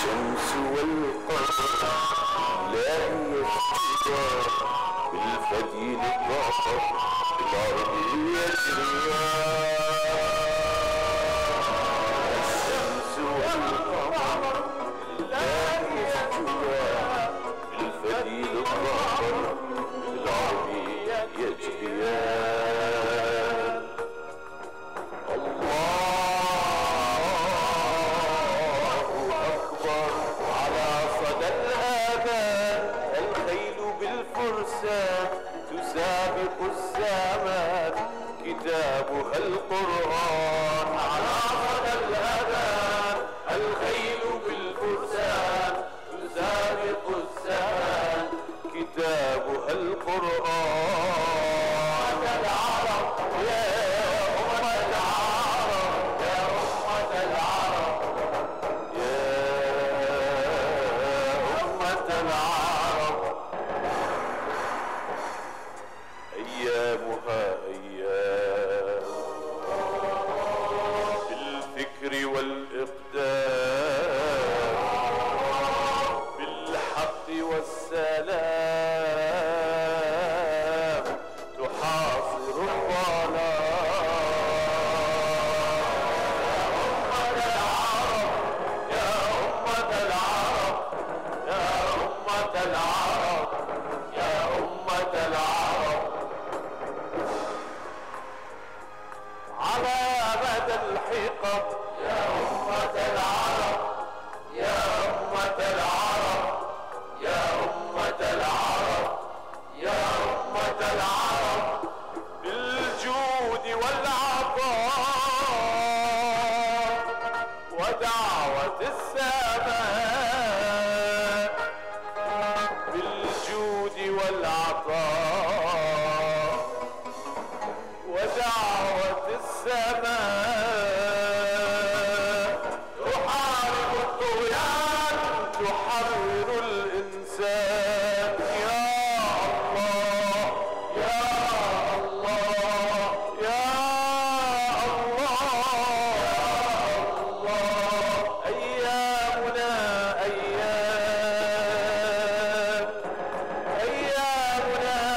الشمس والقمر لا يسجدان بالفدي للظهر الأرض يجريان. الشمس والقمر لا يسجدان بالفدي للظهر الأرض يجريان. تسابق الزمان كتابها القرآن على صدى الأذان. الخيل بالفرسان تسابق الزمان كتابها القرآن. العرب يا أمة العرب يا أمة العرب يا أمة العرب. أيامها أيام بالفكر والإقدام بالحق والسلام تحاصر الظلام. يا أمة العرب يا أمة العرب يا أمة العرب على مدى الحقب. يا أمة العرب يا أمة العرب يا أمة العرب يا أمة العرب بالجود والعطاء ودعوة السماء. بالجود والعطاء ودعوة السماء تحارب الطغيان تحرر الإنسان. يا الله يا الله يا الله. أيامنا أيام أيامنا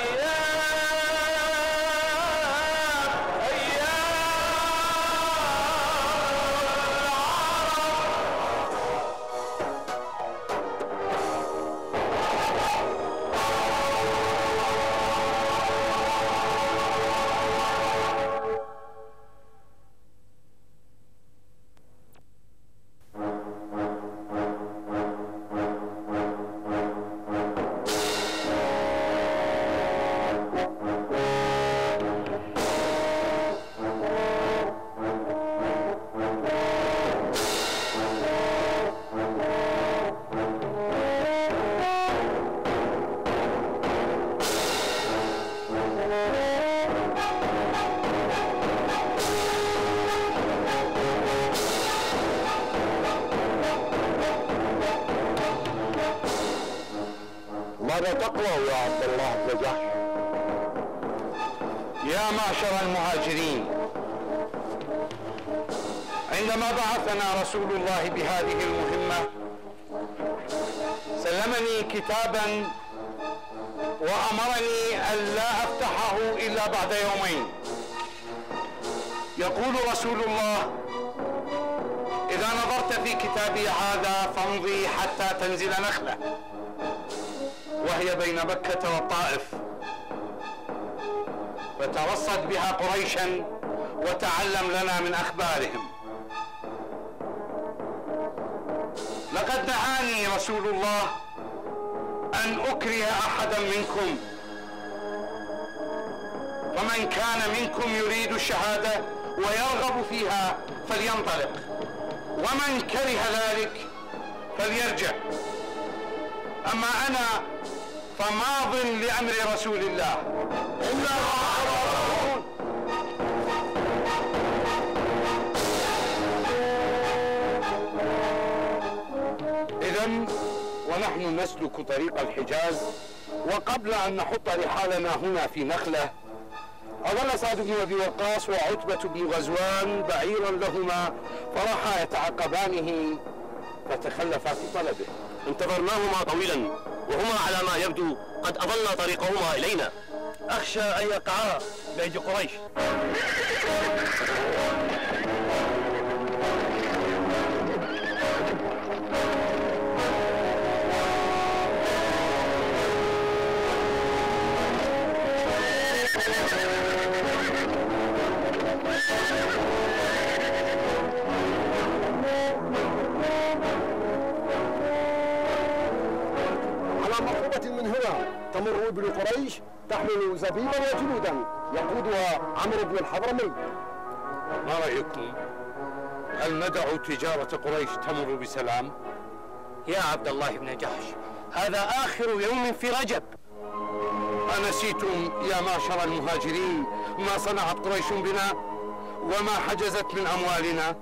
ماذا تقرأ يا عبد الله بن جحش؟ يا معشر المهاجرين، عندما بعثنا رسول الله بهذه المهمة سلمني كتابا وأمرني ألا أفتحه إلا بعد يومين. يقول رسول الله: إذا نظرت في كتابي هذا فامضي حتى تنزل نخلة، وهي بين مكة والطائف، فترصد بها قريشا وتعلم لنا من أخبارهم. لقد دعاني رسول الله أن أكره أحدا منكم، فمن كان منكم يريد الشهادة ويرغب فيها فلينطلق، ومن كره ذلك فليرجع. أما أنا فماض لأمر رسول الله. إنا معروفون. إذن ونحن نسلك طريق الحجاز، وقبل أن نحط رحالنا هنا في نخلة أظل سعد بن أبي وقاص وعتبة بن غزوان بعيرا لهما، فرحا يتعقبانه فتخلفا في طلبه. انتظرناهما طويلا وهما على ما يبدو قد أضل طريقهما إلينا. أخشى أن يقعا بأيدي قريش. تمر ابن قريش تحمل زبيبا وجنودا يقودها عمرو بن الحضرمي. ما رأيكم؟ هل ندع تجارة قريش تمر بسلام؟ يا عبد الله بن جحش، هذا آخر يوم في رجب. أنسيتم يا معشر المهاجرين ما صنعت قريش بنا وما حجزت من أموالنا؟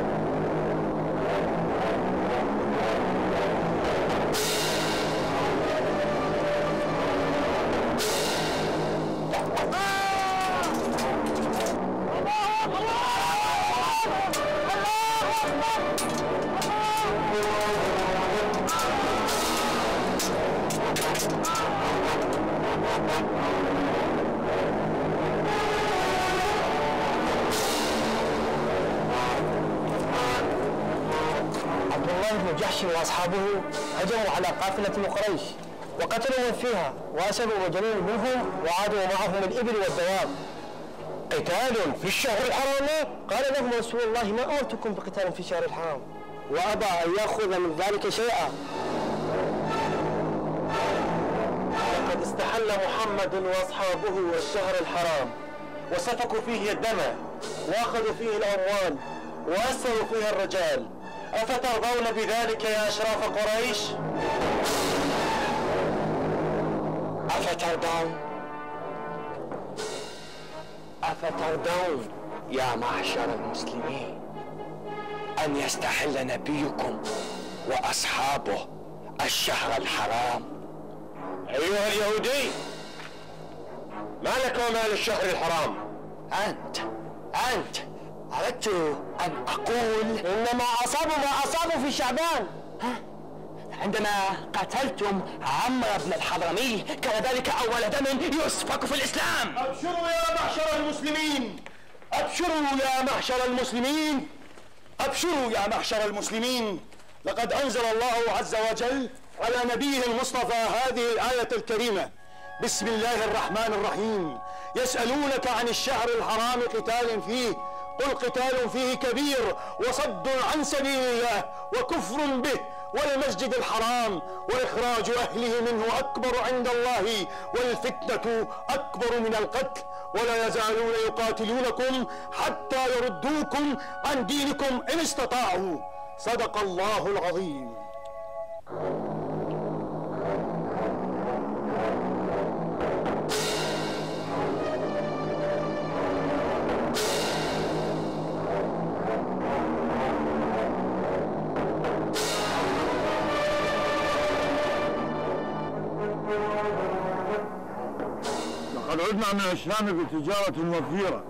بن جحش واصحابه هجموا على قافله قريش وقتلوا من فيها واسروا رجلين منهم وعادوا معهم الابل والدواب. قتال في الشهر الحرام؟ قال لهم رسول الله ما امرتكم بقتال في الشهر الحرام، وابى ان ياخذ من ذلك شيئا. لقد استحل محمد واصحابه الشهر الحرام وسفكوا فيه الدم واخذوا فيه الاموال واسروا فيه الرجال، أفترضون بذلك يا أشراف قريش؟ أفترضون يا معشر المسلمين أن يستحل نبيكم وأصحابه الشهر الحرام؟ أيها اليهودي، ما لك ومال الشهر الحرام؟ أنت أردت أن أقول إنما أصابوا ما أصابوا في شعبان عندما قتلتم عمرو بن الحضرمي، كان ذلك أول دم يسفك في الإسلام. أبشروا يا معشر المسلمين، أبشروا يا معشر المسلمين، أبشروا يا معشر المسلمين، لقد أنزل الله عز وجل على نبيه المصطفى هذه الآية الكريمة: بسم الله الرحمن الرحيم، يسألونك عن الشهر الحرام قتال فيه، قل قتال فيه كبير وصد عن سبيل الله وكفر به والمسجد الحرام وإخراج أهله منه أكبر عند الله والفتنة أكبر من القتل، ولا يزالون يقاتلونكم حتى يردوكم عن دينكم إن استطاعوا. صدق الله العظيم. لقد عدنا من الشام بتجارة وفيرة،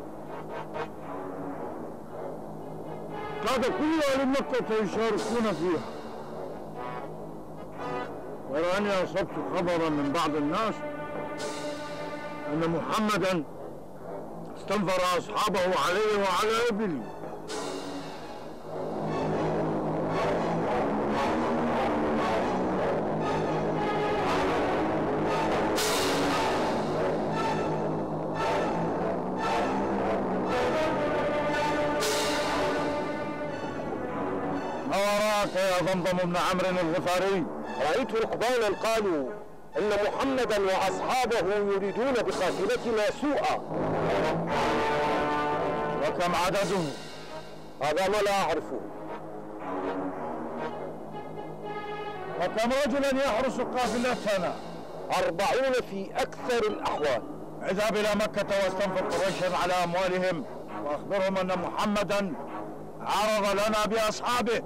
كاد كل أهل مكة يشاركون فيها، ولأني أصبت خبرا من بعض الناس أن محمدا استنفر أصحابه عليه وعلى إبلي. يا ضمضم بن عمرو الغفاري، رأيت ركبانا قالوا إن محمدا وأصحابه يريدون بقافلتنا سوءا. وكم عدده؟ هذا ما لا أعرفه. وكم رجلا يحرس قافلتنا؟ 40 في أكثر الأحوال. اذهب إلى مكة واستنفر قريشا على أموالهم وأخبرهم أن محمدا عرض لنا بأصحابه.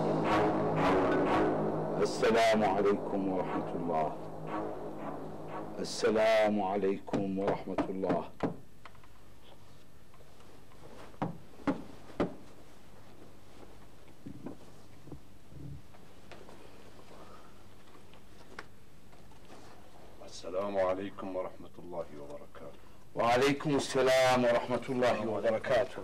السلام عليكم ورحمة الله. السلام عليكم ورحمة الله. السلام عليكم ورحمة الله وبركاته. وعليكم السلام ورحمة الله وبركاته.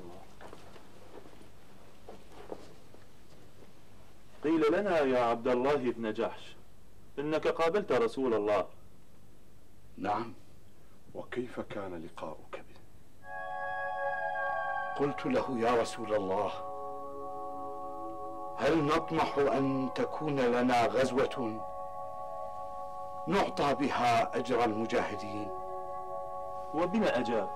قيل لنا يا عبد الله بن جحش إنك قابلت رسول الله. نعم. وكيف كان لقاؤك به؟ قلت له: يا رسول الله، هل نطمح أن تكون لنا غزوة نعطى بها أجر المجاهدين؟ وبما أجاب؟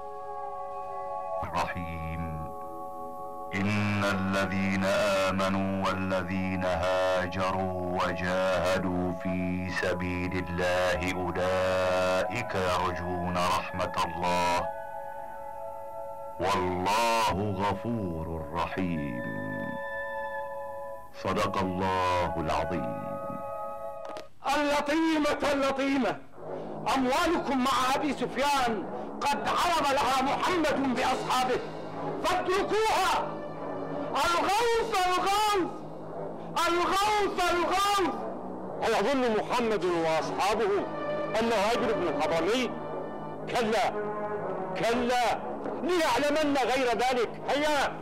الرحيم. إن الذين آمنوا والذين هاجروا وجاهدوا في سبيل الله أولئك يرجون رحمة الله والله غفور رحيم. صدق الله العظيم. اللطيمة اللطيمة، أموالكم مع أبي سفيان قد عرض لها محمد بأصحابه فاتركوها. الغوث الغوث الغوث الغوث. أيظن محمد وأصحابه أن هاجر بن الحضرمي؟ كلا كلا، ليعلمن غير ذلك. هيا.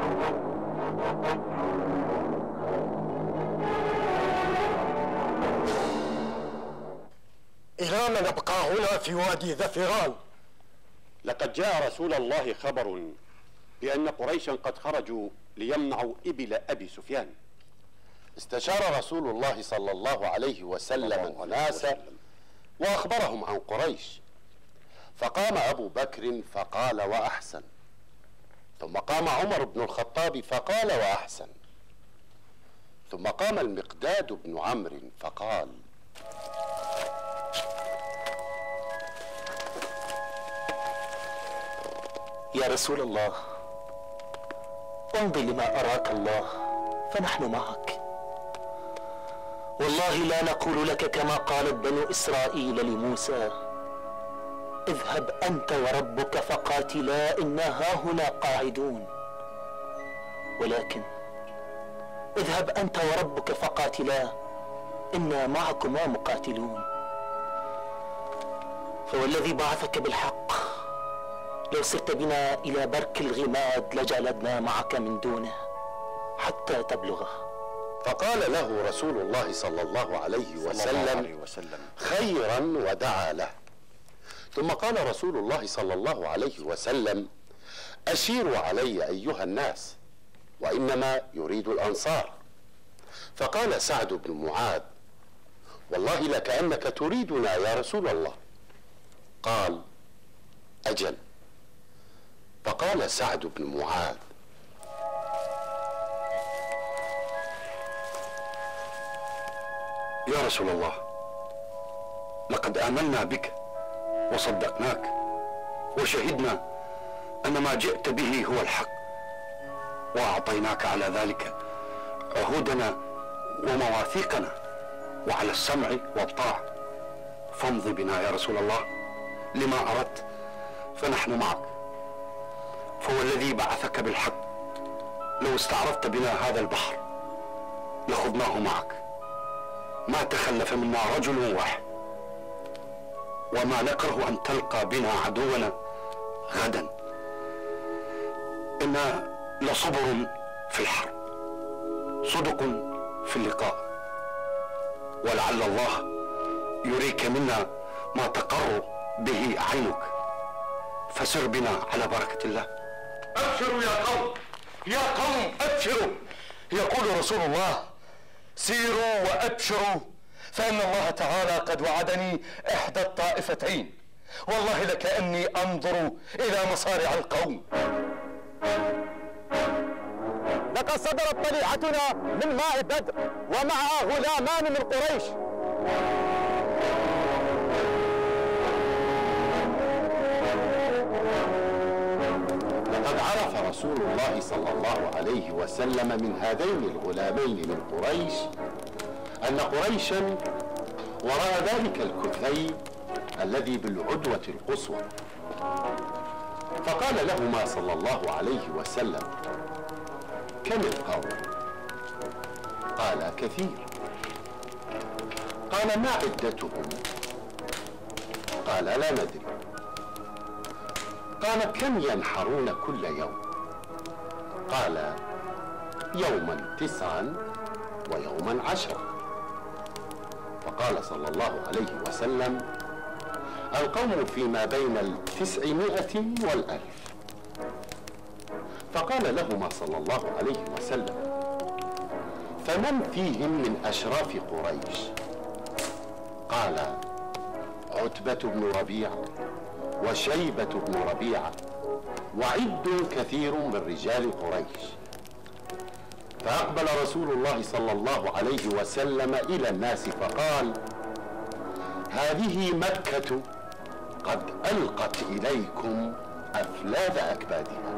إلى ما نبقى هنا في وادي ذفران؟ لقد جاء رسول الله خبر بأن قريشا قد خرجوا ليمنعوا إبل أبي سفيان. استشار رسول الله صلى الله عليه وسلم الناس وأخبرهم عن قريش، فقام أبو بكر فقال وأحسن، ثم قام عمر بن الخطاب فقال وأحسن، ثم قام المقداد بن عمرو فقال: يا رسول الله، امضي لما أراك الله فنحن معك. والله لا نقول لك كما قالت بنو إسرائيل لموسى: اذهب أنت وربك فقاتلا إنا هاهنا قاعدون، ولكن اذهب أنت وربك فقاتلا إنا معكما مقاتلون. فوالذي بعثك بالحق لو سرت بنا إلى برك الغماد لجلدنا معك من دونه حتى تبلغه. فقال له رسول الله صلى الله عليه وسلم: خيرا، ودعا له. ثم قال رسول الله صلى الله عليه وسلم: أشيروا علي أيها الناس، وإنما يريد الأنصار. فقال سعد بن معاذ: والله لكأنك تريدنا يا رسول الله. قال: أجل. فقال سعد بن معاذ: يا رسول الله، لقد آمنا بك وصدقناك وشهدنا أن ما جئت به هو الحق، وأعطيناك على ذلك عهودنا ومواثيقنا وعلى السمع والطاعة، فامض بنا يا رسول الله لما أردت فنحن معك. فوالذي بعثك بالحق لو استعرضت بنا هذا البحر لخضناه معك، ما تخلف منا رجل واحد، وما نكره أن تلقى بنا عدونا غدا. إنا لصبر في الحرب، صدق في اللقاء، ولعل الله يريك منا ما تقر به عينك، فسر بنا على بركة الله. أبشروا يا قوم، يا قوم أبشروا. يقول رسول الله: سيروا وأبشروا، فإن الله تعالى قد وعدني إحدى الطائفتين، والله لكأني أنظر إلى مصارع القوم. لقد صدرت طليعتنا من ماء بدر ومعها غلامان من قريش. لقد عرف رسول الله صلى الله عليه وسلم من هذين الغلامين من قريش أن قريشا وراء ذلك الكثيب الذي بالعدوة القصوى. فقال لهما صلى الله عليه وسلم: كم القوم؟ قال: كثير. قال: ما عدتهم؟ قال: لا ندري. قال: كم ينحرون كل يوم؟ قال: يوما 9 ويوما 10. فقال صلى الله عليه وسلم: القوم فيما بين 900 و1000. فقال لهما صلى الله عليه وسلم: فمن فيهم من أشراف قريش؟ قال: عتبة بن ربيعة وشيبة بن ربيعة وعد كثير من رجال قريش. فأقبل رسول الله صلى الله عليه وسلم إلى الناس فقال: هذه مكة قد ألقت إليكم أفلاذ أكبادها.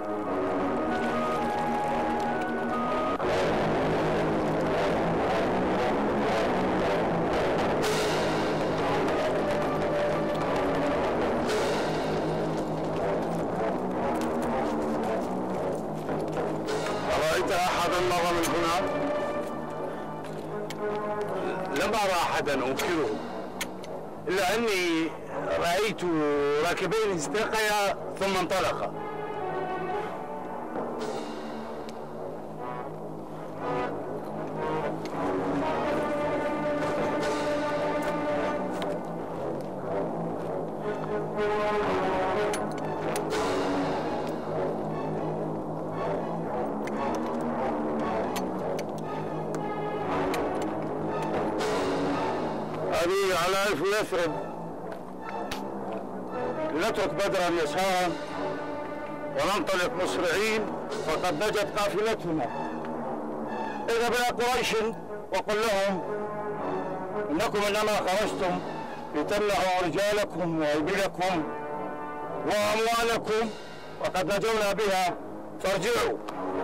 أرأيت أحدا مر من هنا؟ لم أرى أحدا أنكره، إلا أني رأيت راكبين استلقيا ثم انطلقا. هذه علائف يثرب، نترك بدرا يسارا وننطلق مسرعين، فقد نجت قافلتنا. اذهب الى قريش وقل لهم انكم انما خرجتم لتمنعوا رجالكم وابلكم واموالكم، وقد نجونا بها، فارجعوا.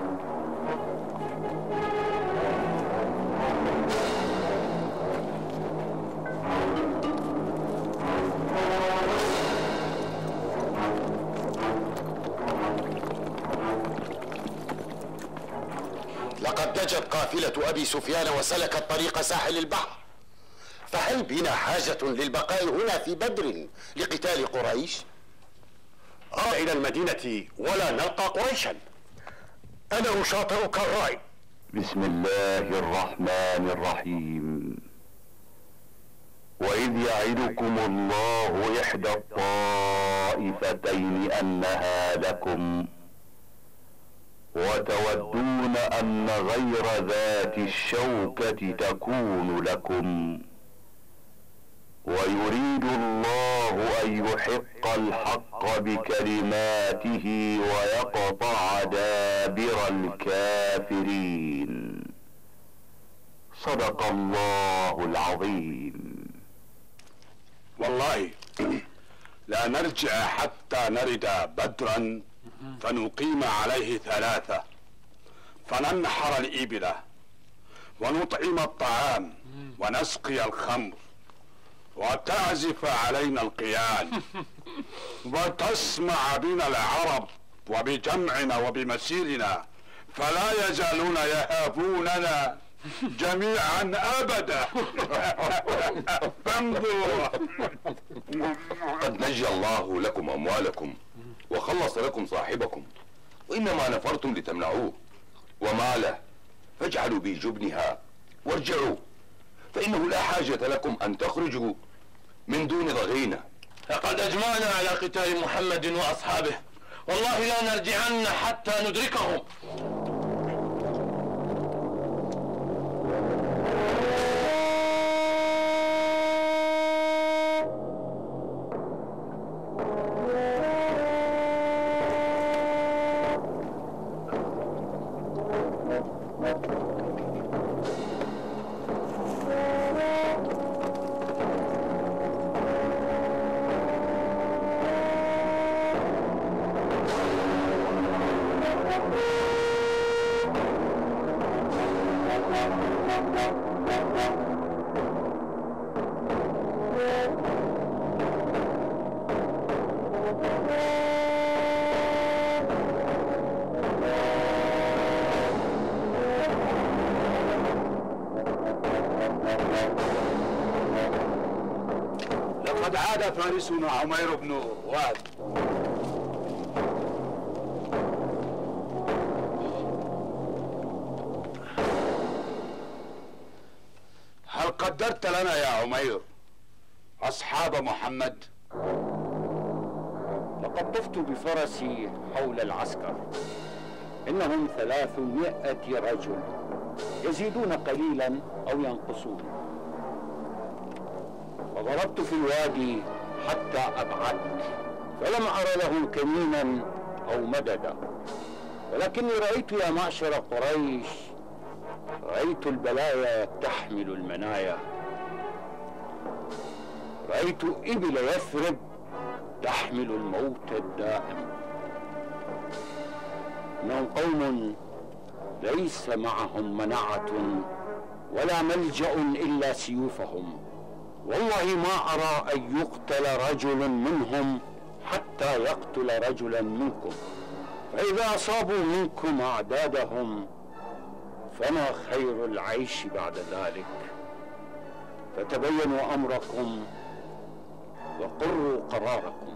لقد نجت قافلة أبي سفيان وسلكت طريق ساحل البحر، فهل بنا حاجة للبقاء هنا في بدر لقتال قريش؟ إلى المدينة ولا نلقى قريشا. أنا أشاطرك الرأي. بسم الله الرحمن الرحيم. وإذ يعدكم الله إحدى الطائفتين أنها لكم وتودون أن غير ذات الشوكة تكون لكم، ويريد الله أن يحق الحق بكلماته ويقطع دابر الكافرين. صدق الله العظيم. والله لا نرجع حتى نرد بدرا فنقيم عليه 3، فننحر الإبل ونطعم الطعام ونسقي الخمر وتعزف علينا القيان وتسمع بنا العرب وبجمعنا وبمسيرنا، فلا يزالون يهابوننا جميعا أبدا. فامضوا. قد نجى الله لكم أموالكم وخلص لكم صاحبكم، وإنما نفرتم لتمنعوه، وماله فاجعلوا بي جبنها وارجعوا، فإنه لا حاجة لكم أن تخرجوا من دون ضغينة. لقد أجمعنا على قتال محمد وأصحابه، والله لا نرجعن حتى ندركهم. لقد عاد فارسنا عمير بن واد. هل قدرت لنا يا عمير أصحاب محمد؟ لقد طفت بفرسي حول العسكر، إنهم 300 رجل، يزيدون قليلا أو ينقصون. وضربت في الوادي حتى أبعدت، فلم أر له كمينا أو مددا، ولكني رأيت يا معشر قريش، رأيت البلايا تحمل المنايا، رأيت إبل يثرب تحمل الموت الدائم. إنهم قوم ليس معهم منعة ولا ملجأ إلا سيوفهم، والله ما أرى أن يقتل رجل منهم حتى يقتل رجلا منكم، فإذا أصابوا منكم أعدادهم فما خير العيش بعد ذلك. فتبينوا أمركم وقروا قراركم.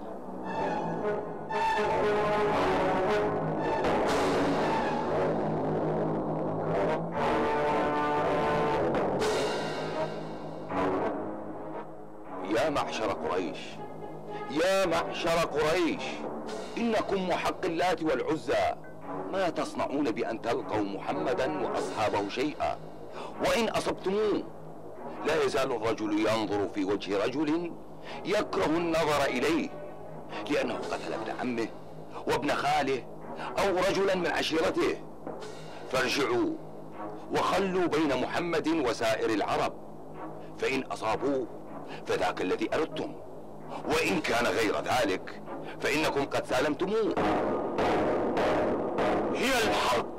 يا معشر قريش، يا معشر قريش، إنكم وحق اللات والعزى ما تصنعون بأن تلقوا محمدا وأصحابه شيئا، وإن أصبتموه لا يزال الرجل ينظر في وجه رجل يكره النظر إليه، لأنه قتل ابن عمه وابن خاله أو رجلا من عشيرته. فارجعوا وخلوا بين محمد وسائر العرب، فإن أصابوه فذاك الذي أردتم، وإن كان غير ذلك فإنكم قد سالمتموه. هي الحرب.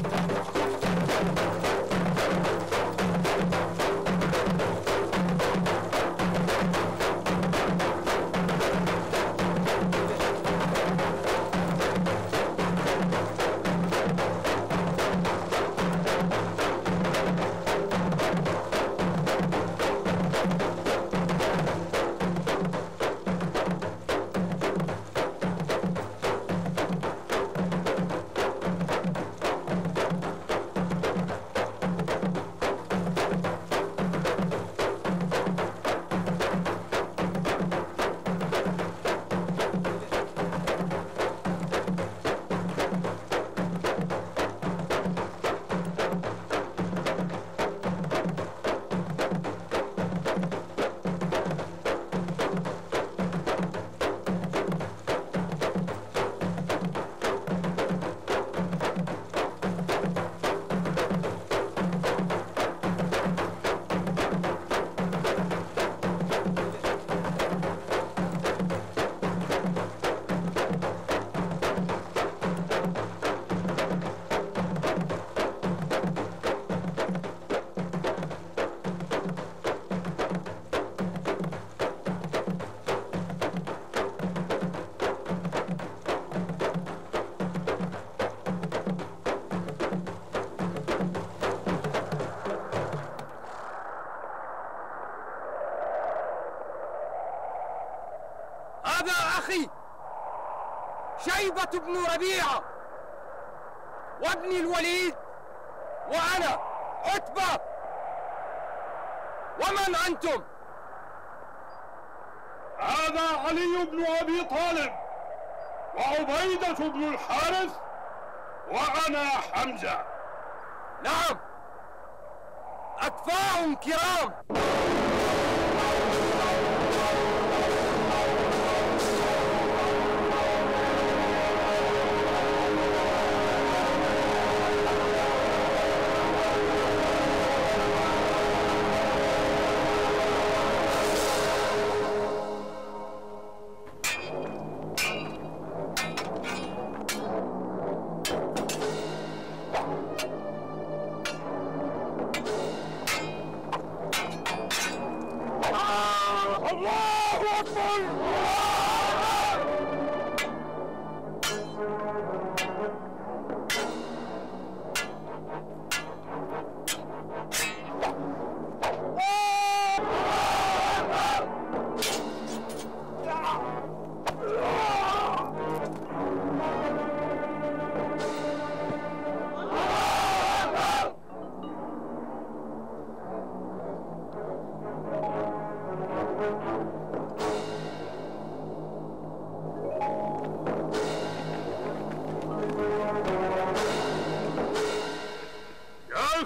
هذا أخي شيبة بن ربيعة وابني الوليد وأنا عتبة. ومن أنتم؟ هذا علي بن أبي طالب وعبيدة بن الحارث وأنا حمزة. نعم، أكفاء كرام. الله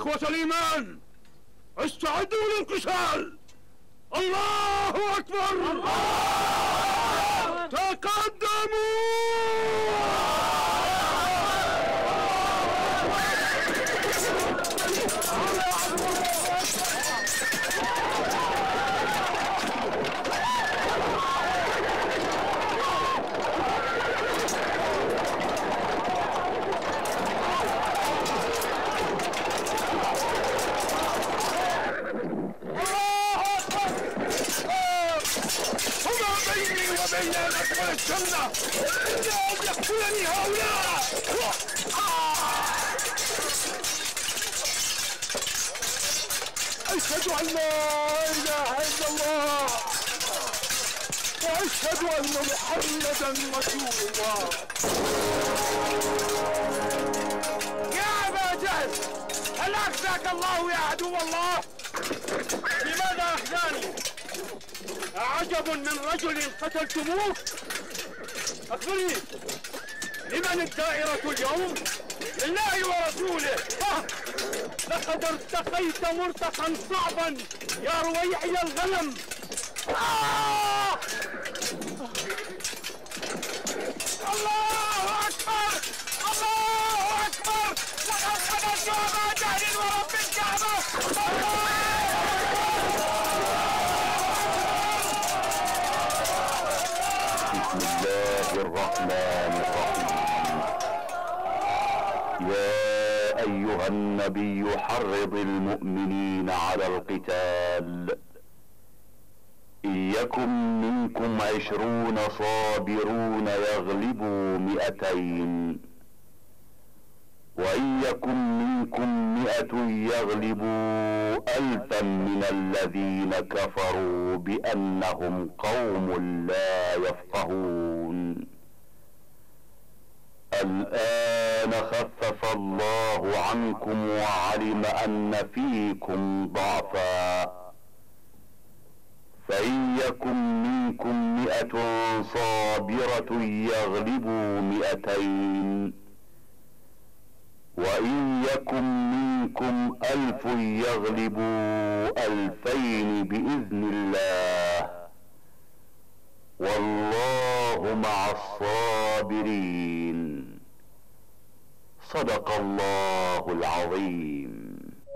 إخوة الإيمان استعدوا للقتال. الله أكبر. الله تقدموا. وبين أن أدخل الجنة إلا أن يقتلني هؤلاء. أشهد أن لا إله إلا الله وأشهد أن محمدا رسول الله. يا أبا جهل، هل أخزاك الله يا عدو الله؟ لماذا أخزاني؟ أعجب من رجل قتلتموه؟ أخبرني، لمن الدائرة اليوم؟ لله ورسوله. لقد ارتقيت مرتقا صعبا يا رويعي الغنم. الله أكبر. الله أكبر. لقد قتلت أبا جهل ورب الكعبة. بسم الله الرحمن الرحيم. يا أيها النبي حرض المؤمنين على القتال. إن يكن منكم 20 صابرون يغلبوا 200 وإن يكن منكم 100 يغلبوا 1000 من الذين كفروا بأنهم قوم لا يفقهون. الآن خفف الله عنكم وعلم أن فيكم ضعفا، فإن يكن منكم 100 صابرة يغلبوا 200 وإن يكن منكم 1000 يغلبوا 2000 بإذن الله، والله مع الصابرين. صدق الله العظيم.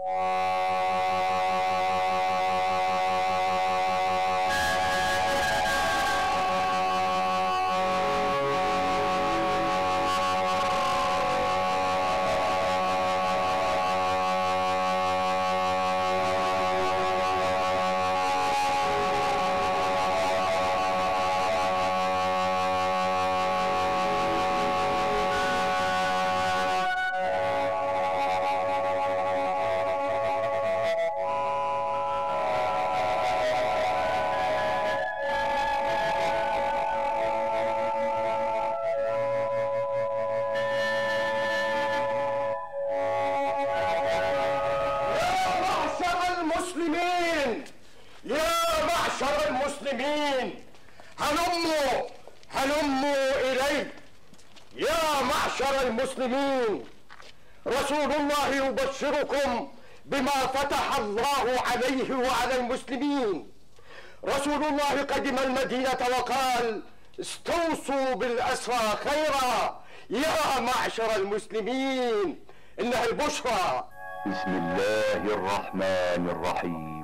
هلموا إلي يا معشر المسلمين. رسول الله يبشركم بما فتح الله عليه وعلى المسلمين. رسول الله قدم المدينة وقال: استوصوا بالأسرى خيرا يا معشر المسلمين، إنها البشرى. بسم الله الرحمن الرحيم.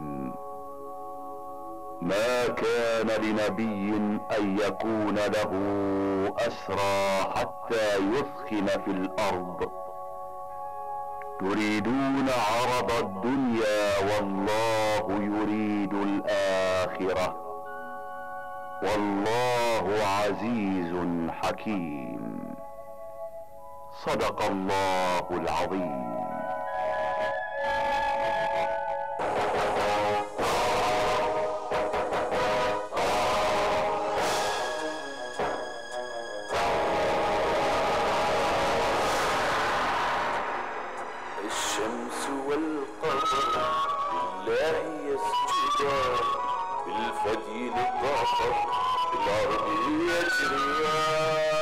ما كان لنبي أن يكون له أسرى حتى يثخن في الأرض، تريدون عرض الدنيا والله يريد الآخرة، والله عزيز حكيم. صدق الله العظيم. الشمس والقمر لله يسجدان، بالفدي للضعف بالأرض يجريان.